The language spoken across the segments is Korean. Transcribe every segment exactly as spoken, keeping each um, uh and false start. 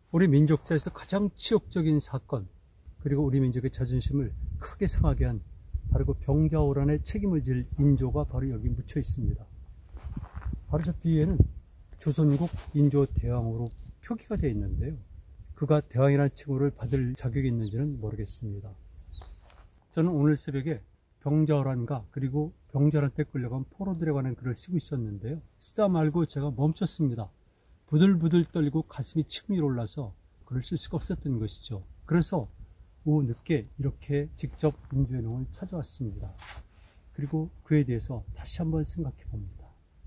우리 민족사에서 가장 치욕적인 사건, 그리고 우리 민족의 자존심을 크게 상하게 한 바로 그 병자호란의 책임을 질 인조가 바로 여기 묻혀 있습니다. 바로 저 뒤에는 조선국 인조 대왕으로 표기가 되어 있는데요. 그가 대왕이라는 칭호를 받을 자격이 있는지는 모르겠습니다. 저는 오늘 새벽에 병자호란과 그리고 병자호란 때 끌려간 포로들에 관한 글을 쓰고 있었는데요. 쓰다 말고 제가 멈췄습니다. 부들부들 떨리고 가슴이 침 위로 올라서 글을 쓸 수가 없었던 것이죠. 그래서 오후 늦게 이렇게 직접 인조의 농을 찾아왔습니다. 그리고 그에 대해서 다시 한번 생각해 봅니다.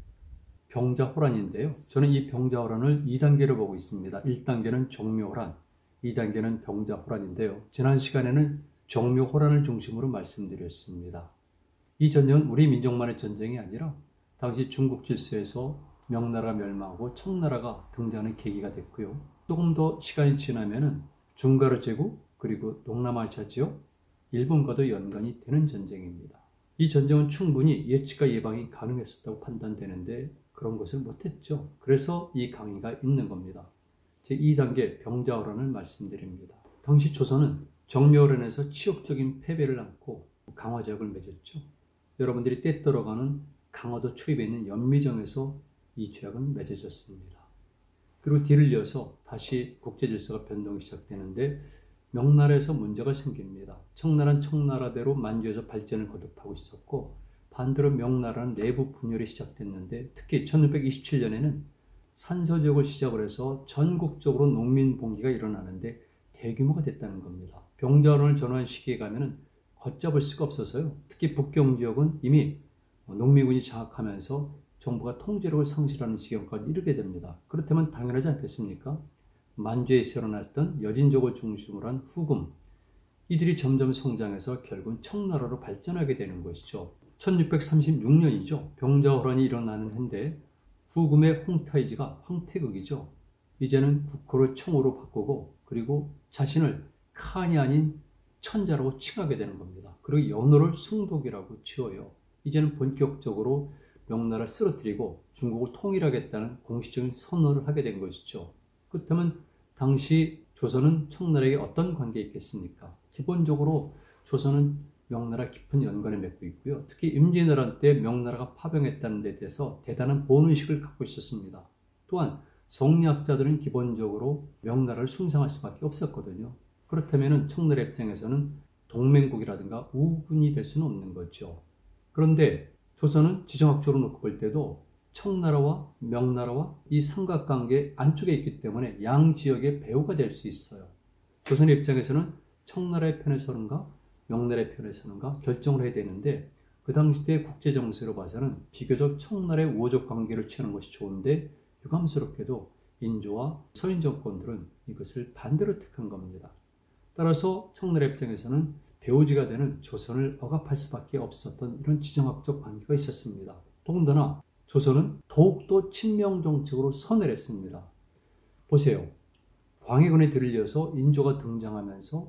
병자호란인데요. 저는 이 병자호란을 이 단계로 보고 있습니다. 일 단계는 종묘호란, 이 단계는 병자호란인데요. 지난 시간에는 종묘호란을 중심으로 말씀드렸습니다. 이 전쟁은 우리 민족만의 전쟁이 아니라 당시 중국 질서에서 명나라가 멸망하고 청나라가 등장하는 계기가 됐고요. 조금 더 시간이 지나면은 중가르 제국 그리고 동남아시아 지역 일본과도 연관이 되는 전쟁입니다. 이 전쟁은 충분히 예측과 예방이 가능했었다고 판단되는데 그런 것을 못했죠. 그래서 이 강의가 있는 겁니다. 제이 단계 병자호란을 말씀드립니다. 당시 조선은 정묘호란에서 치욕적인 패배를 안고 강화제약을 맺었죠. 여러분들이 때떨어가는 강화도 초입에 있는 연미정에서 이 죄악은 맺어졌습니다. 그리고 뒤를 이어서 다시 국제질서가 변동이 시작되는데 명나라에서 문제가 생깁니다. 청나라는 청나라대로 만주에서 발전을 거듭하고 있었고 반대로 명나라는 내부 분열이 시작됐는데 특히 천육백이십칠 년에는 산서지역을 시작으로 해서 전국적으로 농민 봉기가 일어나는데 대규모가 됐다는 겁니다. 병자호란을 전후한 시기에 가면은 걷잡을 수가 없어서요. 특히 북경 지역은 이미 농민군이 장악하면서 정부가 통제력을 상실하는 지경까지 이르게 됩니다. 그렇다면 당연하지 않겠습니까? 만주에서 일어났던 여진족을 중심으로 한 후금, 이들이 점점 성장해서 결국은 청나라로 발전하게 되는 것이죠. 천육백삼십육 년이죠. 병자호란이 일어나는 해인데 후금의 홍타이지가 황태극이죠. 이제는 국호를 청으로 바꾸고 그리고 자신을 칸이 아닌 천자라고 칭하게 되는 겁니다. 그리고 연호를 숭독이라고 지어요. 이제는 본격적으로 명나라를 쓰러뜨리고 중국을 통일하겠다는 공식적인 선언을 하게 된 것이죠. 그렇다면 당시 조선은 청나라에게 어떤 관계가 있겠습니까? 기본적으로 조선은 명나라 깊은 연관을 맺고 있고요. 특히 임진왜란 때 명나라가 파병했다는 데 대해서 대단한 본의식을 갖고 있었습니다. 또한 성리학자들은 기본적으로 명나라를 숭상할 수밖에 없었거든요. 그렇다면 청나라 입장에서는 동맹국이라든가 우군이 될 수는 없는 거죠. 그런데 조선은 지정학적으로 놓고 볼 때도 청나라와 명나라와 이 삼각관계 안쪽에 있기 때문에 양 지역의 배후가 될 수 있어요. 조선의 입장에서는 청나라의 편에 서는가 명나라의 편에 서는가 결정을 해야 되는데 그 당시 때 국제정세로 봐서는 비교적 청나라의 우호적 관계를 취하는 것이 좋은데 유감스럽게도 인조와 서인 정권들은 이것을 반대로 택한 겁니다. 따라서 청나라 입장에서는 배후지가 되는 조선을 억압할 수밖에 없었던 이런 지정학적 관계가 있었습니다. 더군다나 조선은 더욱더 친명정책으로 선을 했습니다. 보세요. 광해군에 들이려서 인조가 등장하면서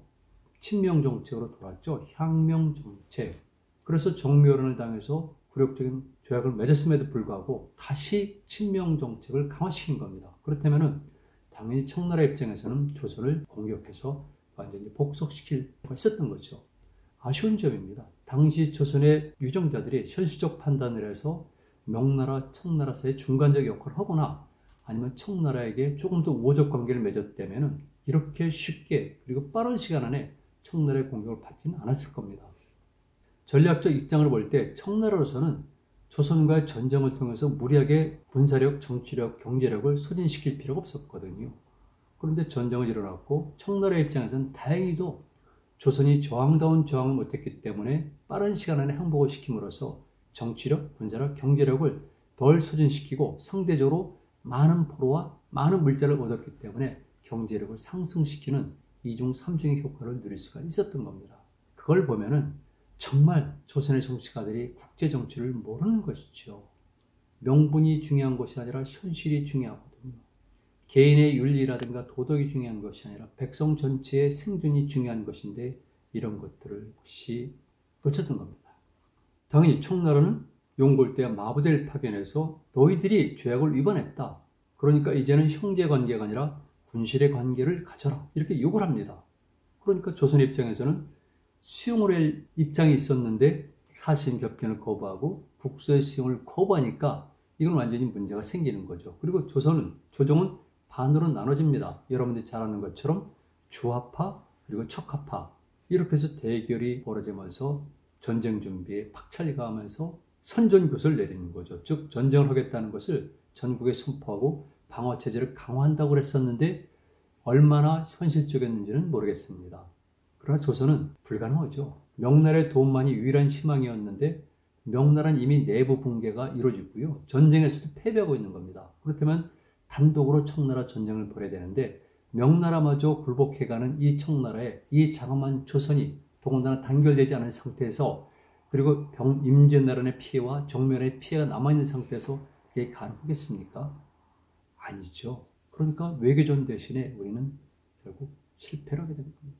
친명정책으로 돌았죠. 향명정책. 그래서 정묘호란을 당해서 굴욕적인 조약을 맺었음에도 불구하고 다시 친명정책을 강화시킨 겁니다. 그렇다면 당연히 청나라 입장에서는 조선을 공격해서 완전히 복속시킬 수가 있었던 거죠. 아쉬운 점입니다. 당시 조선의 유정자들이 현실적 판단을 해서 명나라, 청나라 사이의 중간적 역할을 하거나 아니면 청나라에게 조금 더 우호적 관계를 맺었다면 이렇게 쉽게 그리고 빠른 시간 안에 청나라의 공격을 받지는 않았을 겁니다. 전략적 입장을 볼 때 청나라로서는 조선과의 전쟁을 통해서 무리하게 군사력, 정치력, 경제력을 소진시킬 필요가 없었거든요. 그런데 전쟁을 일어났고 청나라 입장에서는 다행히도 조선이 저항다운 저항을 못했기 때문에 빠른 시간 안에 항복을 시킴으로써 정치력, 군사력, 경제력을 덜 소진시키고 상대적으로 많은 포로와 많은 물자를 얻었기 때문에 경제력을 상승시키는 이중 삼중의 효과를 누릴 수가 있었던 겁니다. 그걸 보면은 정말 조선의 정치가들이 국제 정치를 모르는 것이죠. 명분이 중요한 것이 아니라 현실이 중요하거든요. 개인의 윤리라든가 도덕이 중요한 것이 아니라 백성 전체의 생존이 중요한 것인데 이런 것들을 혹시 놓쳤던 겁니다. 당연히 청나라는 용골대와 마부대를 파견해서 너희들이 조약을 위반했다. 그러니까 이제는 형제관계가 아니라 군실의 관계를 가져라 이렇게 요구를 합니다. 그러니까 조선의 입장에서는 수용을 할 입장이 있었는데 사신격견을 거부하고 국서의 수용을 거부하니까 이건 완전히 문제가 생기는 거죠. 그리고 조선은 조정은 반으로 나눠집니다. 여러분들이 잘 아는 것처럼 주화파 그리고 척화파 이렇게 해서 대결이 벌어지면서 전쟁 준비에 박차를 가하면서 선전교서를 내리는 거죠. 즉 전쟁을 하겠다는 것을 전국에 선포하고 방어체제를 강화한다고 그랬었는데 얼마나 현실적이었는지는 모르겠습니다. 그러나 조선은 불가능하죠. 명나라의 도움만이 유일한 희망이었는데 명나라는 이미 내부 붕괴가 이루어지고요. 전쟁에서도 패배하고 있는 겁니다. 그렇다면 단독으로 청나라 전쟁을 벌여야 되는데 명나라마저 굴복해가는 이 청나라에 이 장엄한 조선이 더군다나 단결되지 않은 상태에서 그리고 병, 임진왜란의 피해와 정면의 피해가 남아있는 상태에서 그게 가능하겠습니까? 아니죠. 그러니까 외교전 대신에 우리는 결국 실패를 하게 된 겁니다.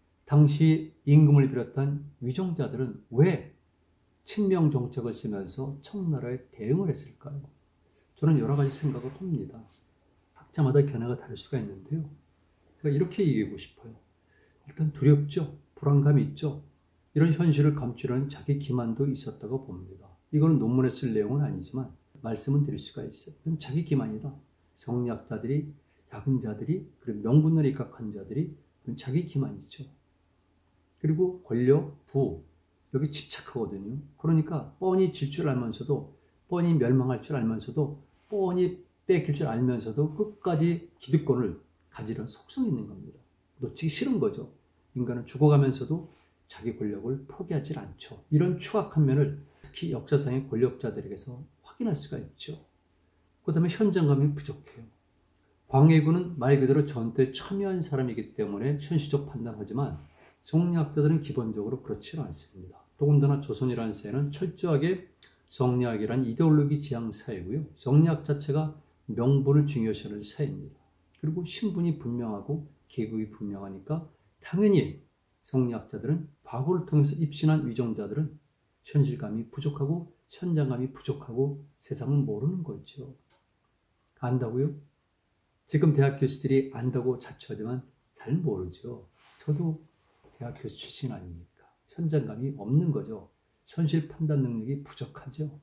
당시 임금을 비롯한 위정자들은 왜 친명 정책을 쓰면서 청나라에 대응을 했을까요? 저는 여러 가지 생각을 합니다. 각자마다 견해가 다를 수가 있는데요. 제가 이렇게 얘기하고 싶어요. 일단 두렵죠. 불안감이 있죠. 이런 현실을 감추려는 자기 기만도 있었다고 봅니다. 이거는 논문에 쓸 내용은 아니지만 말씀은 드릴 수가 있어요. 이건 자기 기만이다. 성리학자들이, 야근자들이, 그리고 명분론에 입각한 자들이 자기 기만이죠. 그리고 권력, 부, 여기 집착하거든요. 그러니까 뻔히 질 줄 알면서도, 뻔히 멸망할 줄 알면서도, 뻔히 뺏길 줄 알면서도 끝까지 기득권을 가지려는 속성이 있는 겁니다. 놓치기 싫은 거죠. 인간은 죽어가면서도 자기 권력을 포기하지 않죠. 이런 추악한 면을 특히 역사상의 권력자들에게서 확인할 수가 있죠. 그 다음에 현장감이 부족해요. 광해군은 말 그대로 전투에 참여한 사람이기 때문에 현실적 판단하지만 성리학자들은 기본적으로 그렇지 않습니다. 더군다나 조선이라는 사회는 철저하게 성리학이란 이데올로기 지향 사회고요. 성리학 자체가 명분을 중요시하는 사회입니다. 그리고 신분이 분명하고 계급이 분명하니까 당연히 성리학자들은 과거를 통해서 입신한 위정자들은 현실감이 부족하고 현장감이 부족하고 세상을 모르는 거죠. 안다고요? 지금 대학 교수들이 안다고 자처하지만 잘 모르죠. 저도 대학 교수 출신 아닙니까? 현장감이 없는 거죠. 현실 판단 능력이 부족하죠.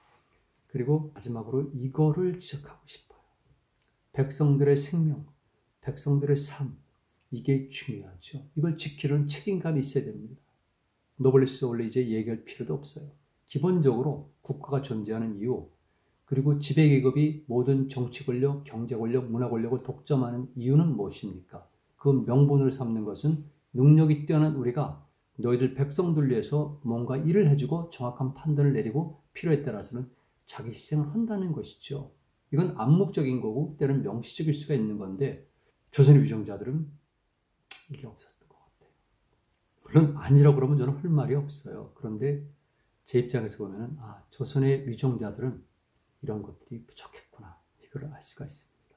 그리고 마지막으로 이거를 지적하고 싶어요. 백성들의 생명, 백성들의 삶, 이게 중요하죠. 이걸 지키려는 책임감이 있어야 됩니다. 노블리스 원래 이제 얘기할 필요도 없어요. 기본적으로 국가가 존재하는 이유, 그리고 지배계급이 모든 정치 권력, 경제 권력, 문화 권력을 독점하는 이유는 무엇입니까? 그 명분을 삼는 것은 능력이 뛰어난 우리가 너희들 백성들 위해서 뭔가 일을 해주고 정확한 판단을 내리고 필요에 따라서는 자기 희생을 한다는 것이죠. 이건 암묵적인 거고 때로는 명시적일 수가 있는 건데 조선의 위정자들은 이게 없었던 것 같아요. 물론 아니라고 그러면 저는 할 말이 없어요. 그런데 제 입장에서 보면 아, 조선의 위정자들은 이런 것들이 부족했구나. 이걸 알 수가 있습니다.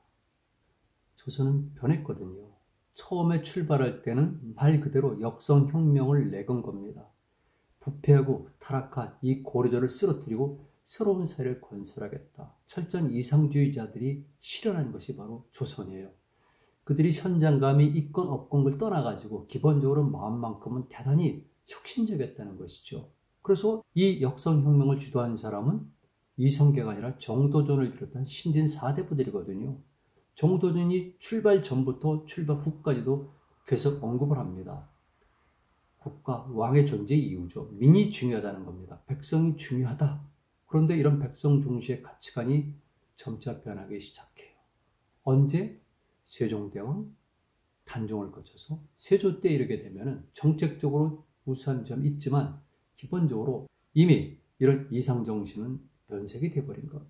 조선은 변했거든요. 처음에 출발할 때는 말 그대로 역성혁명을 내건 겁니다. 부패하고 타락한 이 고려조를 쓰러뜨리고 새로운 사회를 건설하겠다. 철저한 이상주의자들이 실현한 것이 바로 조선이에요. 그들이 현장감이 있건 없건 걸 떠나가지고 기본적으로 마음만큼은 대단히 혁신적이었다는 것이죠. 그래서 이 역성혁명을 주도한 사람은 이성계가 아니라 정도전을 비롯한 신진 사대부들이거든요. 정도전이 출발 전부터 출발 후까지도 계속 언급을 합니다. 국가, 왕의 존재 이유죠. 민이 중요하다는 겁니다. 백성이 중요하다. 그런데 이런 백성 중시의 가치관이 점차 변하기 시작해요. 언제? 세종대왕 단종을 거쳐서 세조 때 이르게 되면 정책적으로 우수한 점이 있지만 기본적으로 이미 이런 이상정신은 변색이 되어버린 겁니다.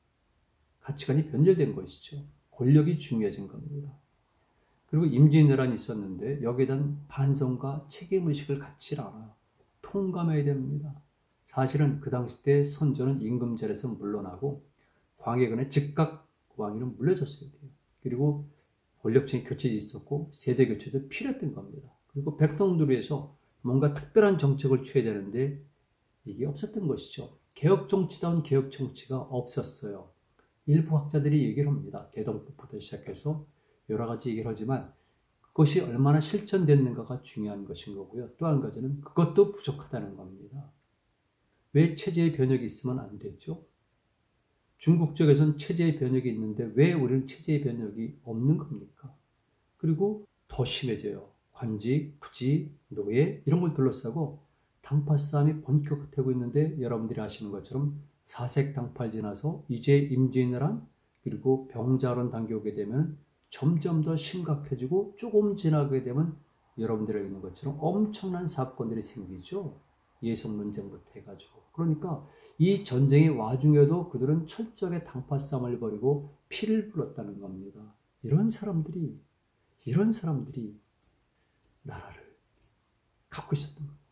가치관이 변절된 것이죠. 권력이 중요해진 겁니다. 그리고 임진왜란이 있었는데 여기에 대한 반성과 책임의식을 갖지 않아요. 통감해야 됩니다. 사실은 그 당시 때 선조는 임금절에서 물러나고 광해군의 즉각 왕위는 물려줬어야 돼요. 그리고 권력층의 교체도 있었고 세대 교체도 필요했던 겁니다. 그리고 백성들을 위해서 뭔가 특별한 정책을 취해야 되는데 이게 없었던 것이죠. 개혁 정치다운 개혁 정치가 없었어요. 일부 학자들이 얘기를 합니다. 대동법부터 시작해서 여러 가지 얘기를 하지만 그것이 얼마나 실천됐는가가 중요한 것인 거고요. 또 한 가지는 그것도 부족하다는 겁니다. 왜 체제의 변혁이 있으면 안 되죠? 중국 쪽에서는 체제의 변혁이 있는데 왜 우리는 체제의 변혁이 없는 겁니까? 그리고 더 심해져요. 관직, 부직, 노예 이런 걸 둘러싸고 당파 싸움이 본격화되고 있는데 여러분들이 아시는 것처럼 사색 당파를 지나서 이제 임진왜란 그리고 병자론 단계 오게 되면 점점 더 심각해지고 조금 지나게 되면 여러분들이 알고 있는 것처럼 엄청난 사건들이 생기죠. 예성 논쟁부터 해가지고. 그러니까 이 전쟁의 와중에도 그들은 철저하게 당파 싸움을 벌이고 피를 불었다는 겁니다. 이런 사람들이 이런 사람들이 나라를 갖고 있었던 겁니다.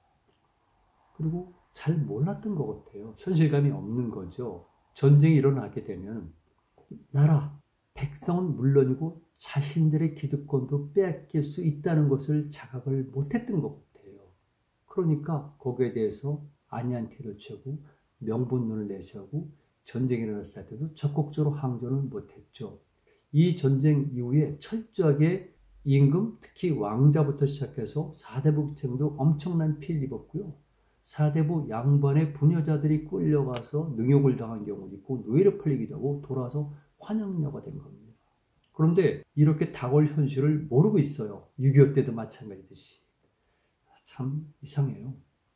그리고 잘 몰랐던 것 같아요. 현실감이 없는 거죠. 전쟁이 일어나게 되면 나라, 백성은 물론이고 자신들의 기득권도 빼앗길 수 있다는 것을 자각을 못했던 것 같아요. 그러니까 거기에 대해서 안이한 태도를 취하고 명분론을 내세우고 전쟁이 일어났을 때도 적극적으로 항전을 못했죠. 이 전쟁 이후에 철저하게 임금, 특히 왕자부터 시작해서 사대부층도 엄청난 피해를 입었고요. 사대부 양반의 부녀자들이 끌려가서 능욕을 당한 경우도 있고 노예로 팔리기도 하고 돌아서 환영녀가 된 겁니다. 그런데 이렇게 다가올 현실을 모르고 있어요. 육이오 때도 마찬가지듯이. 참 이상해요.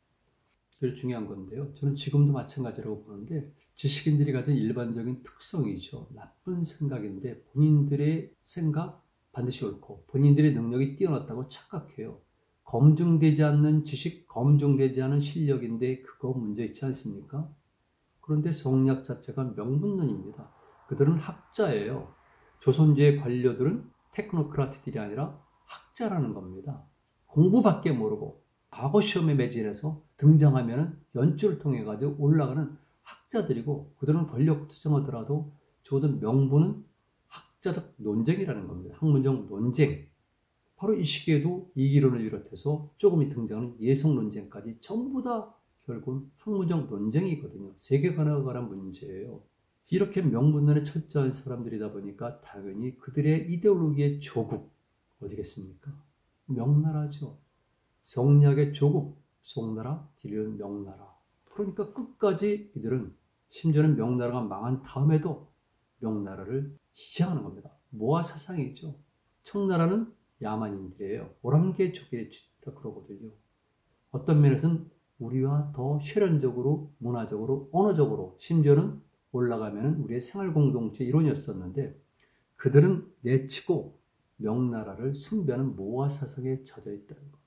그게 중요한 건데요. 저는 지금도 마찬가지라고 보는데 지식인들이 가진 일반적인 특성이죠. 나쁜 생각인데 본인들의 생각 반드시 옳고 본인들의 능력이 뛰어났다고 착각해요. 검증되지 않는 지식, 검증되지 않은 실력인데 그거 문제 있지 않습니까? 그런데 성리학 자체가 명분론입니다. 그들은 학자예요. 조선주의 관료들은 테크노크라트들이 아니라 학자라는 겁니다. 공부밖에 모르고 과거 시험에 매진해서 등장하면 연주를 통해 가지고 올라가는 학자들이고 그들은 권력 투쟁하더라도 적어도 명분은 학자적 논쟁이라는 겁니다. 학문적 논쟁. 바로 이 시기에도 이기론을 비롯해서 조금이 등장하는 예성 논쟁까지 전부 다 결국은 학문적 논쟁이거든요. 세계관에 관한 문제예요. 이렇게 명분론에 철저한 사람들이다 보니까 당연히 그들의 이데올로기의 조국 어디겠습니까? 명나라죠. 성리학의 조국, 송나라, 뒤는 명나라. 그러니까 끝까지 이들은 심지어는 명나라가 망한 다음에도 명나라를 시장하는 겁니다. 모아 사상이죠. 청나라는 야만인들이에요. 오랑캐족이라 그러거든요. 어떤 면에서는 우리와 더 혈연적으로, 문화적으로, 언어적으로 심지어는 올라가면 우리의 생활 공동체 이론이었었는데 그들은 내치고 명나라를 숭배하는 모아 사상에 젖어 있다는 것.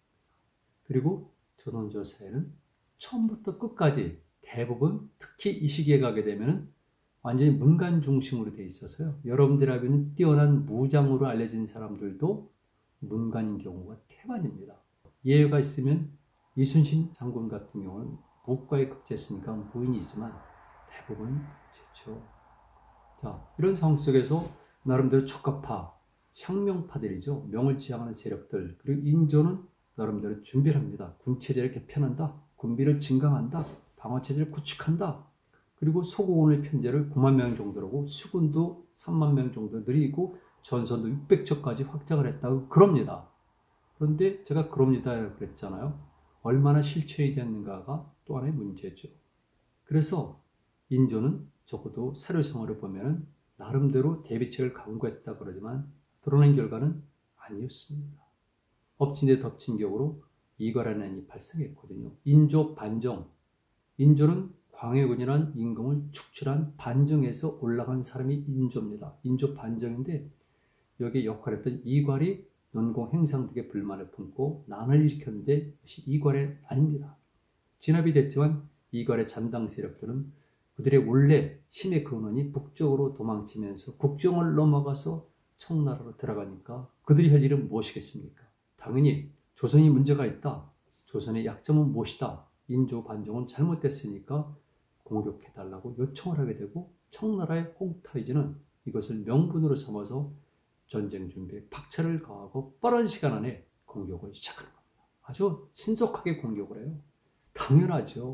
그리고 조선조 사회는 처음부터 끝까지 대부분 특히 이 시기에 가게 되면 완전히 문관 중심으로 돼 있어서요. 여러분들 알기는 뛰어난 무장으로 알려진 사람들도 문관인 경우가 태반입니다. 예외가 있으면 이순신 장군 같은 경우는 무과에 급제했으니까 무인이지만 대부분 제죠. 자, 이런 상황 속에서 나름대로 촉각파, 혁명파들이죠. 명을 지향하는 세력들, 그리고 인조는 나름대로 준비를 합니다. 군체제를 개편한다. 군비를 증강한다. 방어체제를 구축한다. 그리고 소국원의 편제를 구만 명 정도라고 수군도 삼만 명 정도 늘리고 전선도 육백 척까지 확장을 했다고 그럽니다. 그런데 제가 그럽니다 그랬잖아요. 얼마나 실천이 됐는가가 또 하나의 문제죠. 그래서 인조는 적어도 사료생활을 보면 나름대로 대비책을 강구했다 그러지만 드러낸 결과는 아니었습니다. 엎친 데 덮친 격으로 이괄환란이 발생했거든요. 인조 반정. 인조는 광해군이라는 임금을 축출한 반정에서 올라간 사람이 인조입니다. 인조 반정인데 여기에 역할했던 이괄이 논공 행상 등의 불만을 품고 난을 일으켰는데 이것이 이괄이 아닙니다. 진압이 됐지만 이괄의 잔당 세력들은 그들의 원래 힘의 근원이 북쪽으로 도망치면서 국정을 넘어가서 청나라로 들어가니까 그들이 할 일은 무엇이겠습니까? 당연히 조선이 문제가 있다. 조선의 약점은 무엇이다. 인조 반정은 잘못됐으니까 공격해달라고 요청을 하게 되고 청나라의 홍타이즈는 이것을 명분으로 삼아서 전쟁 준비에 박차를 가하고 빠른 시간 안에 공격을 시작하는 겁니다. 아주 신속하게 공격을 해요. 당연하죠.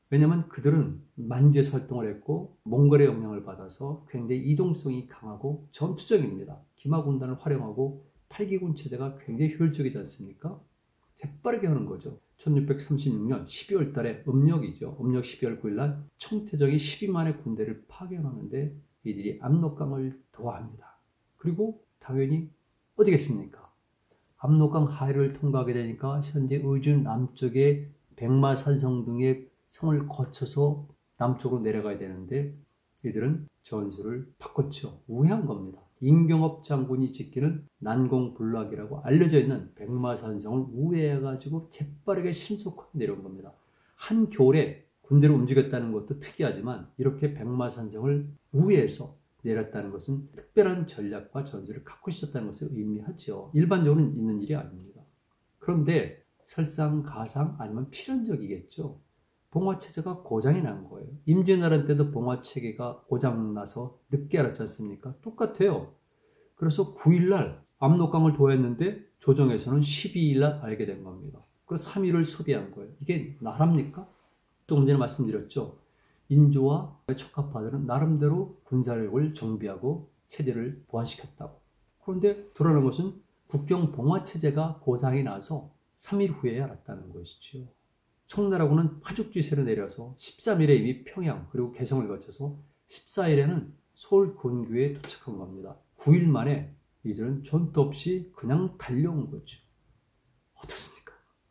왜냐하면 그들은 만주에서 활동을 했고 몽골의 영향을 받아서 굉장히 이동성이 강하고 전투적입니다. 기마군단을 활용하고 팔기군 체제가 굉장히 효율적이지 않습니까? 재빠르게 하는 거죠. 천육백삼십육 년 십이월 달에 음력이죠. 음력 십이월 구일 날 청태정이 십이만의 군대를 파견하는데 이들이 압록강을 도하합니다. 그리고 당연히 어디겠습니까? 압록강 하류를 통과하게 되니까 현재 의주 남쪽의 백마산성 등의 성을 거쳐서 남쪽으로 내려가야 되는데 이들은 전술을 바꿨죠. 우회한 겁니다. 임경업 장군이 지키는 난공불락이라고 알려져 있는 백마산성을 우회해가지고 재빠르게 신속하게 내려온 겁니다. 한 겨울에 군대를 움직였다는 것도 특이하지만 이렇게 백마산성을 우회해서 내렸다는 것은 특별한 전략과 전술을 갖고 있었다는 것을 의미하죠. 일반적으로는 있는 일이 아닙니다. 그런데 설상가상 아니면 필연적이겠죠. 봉화체제가 고장이 난 거예요. 임진왜란 때도 봉화체계가 고장나서 늦게 알았지 않습니까? 똑같아요. 그래서 구일 날 압록강을 도했는데 조정에서는 십이일 날 알게 된 겁니다. 그래서 삼 일을 소비한 거예요. 이게 나랍니까? 조금 전에 말씀드렸죠. 인조와 척하파들은 나름대로 군사력을 정비하고 체제를 보완시켰다고. 그런데 드러난 것은 국경 봉화체제가 고장이 나서 삼 일 후에 알았다는 것이죠. 청나라군은 파죽지세로 내려서 십삼 일에 이미 평양 그리고 개성을 거쳐서 십사 일에는 서울 근교에 도착한 겁니다. 구 일 만에 이들은 전투 없이 그냥 달려온 거죠. 어떻습니까?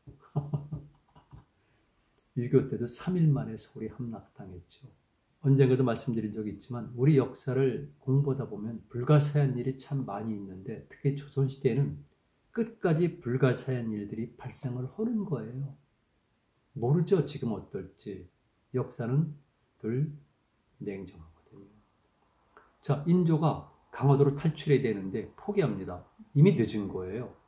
유교 때도 삼 일 만에 서울이 함락당했죠. 언젠가도 말씀드린 적이 있지만 우리 역사를 공부하다 보면 불가사의한 일이 참 많이 있는데 특히 조선시대에는 끝까지 불가사의한 일들이 발생을 하는 거예요. 모르죠. 지금 어떨지. 역사는 늘 냉정하거든요. 자, 인조가 강화도로 탈출해야 되는데 포기합니다. 이미 늦은 거예요.